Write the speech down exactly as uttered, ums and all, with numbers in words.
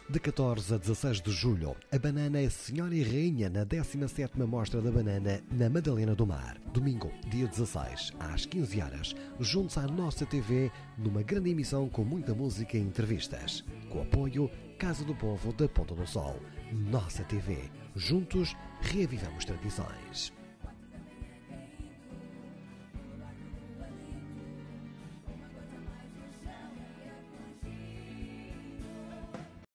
De catorze a dezasseis de julho, a banana é senhora e rainha na décima sétima Mostra da Banana na Madalena do Mar. Domingo, dia dezasseis, às quinze horas, juntos à nossa T V, numa grande emissão com muita música e entrevistas. Com apoio Casa do Povo da Ponta do Sol. Nossa T V. Juntos, reavivamos tradições.